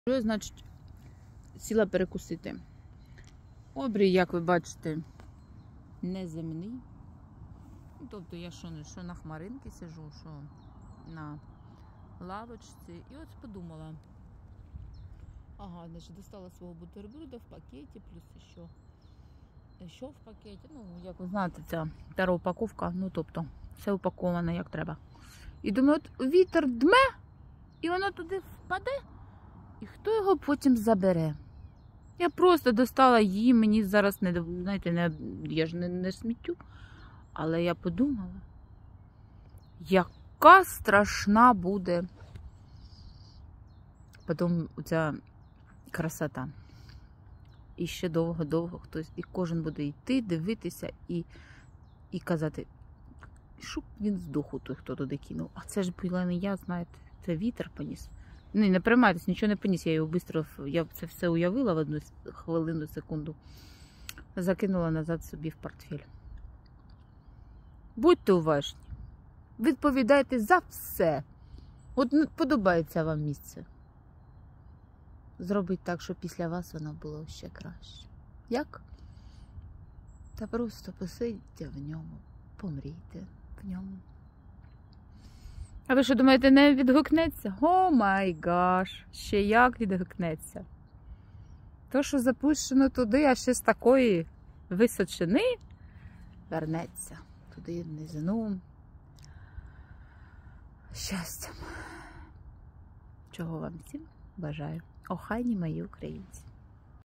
Значить, сіла перекусити. Обрій, як ви бачите, неземний. Тобто я що на хмаринці сижу, що на лавочці. І от подумала. Ага, значить, достала свого бутерброда в пакеті, плюс ще в пакеті. Ну, як ви знаєте, ця втора упаковка, ну, тобто, все упаковано як треба. І думаю, от вітер дме, і воно туди впаде. І хто його потім забере? Я просто достала її, мені зараз, знаєте, я ж не сміттю. Але я подумала, яка страшна буде потім ця красота. І ще довго-довго хтось, і кожен буде йти, дивитися і казати, щоб він здох у той, хто туди кинув. А це ж була не я, знаєте, це вітер поніс. Не приймайтесь, нічого не поніс, я його швидко, я це все уявила в одну хвилину, секунду. Закинула назад собі в портфель. Будьте уважні. Відповідайте за все. От подобається вам місце. Зробіть так, щоб після вас воно було ще краще. Як? Та просто посидьте в ньому, помрійте в ньому. А ви що думаєте, не відгукнеться? О май гаш, ще як відгукнеться. То, що запущено туди, а ще з такої височини, вернеться туди низину. Щастям. Чого вам всім бажаю. Охайні мої українці.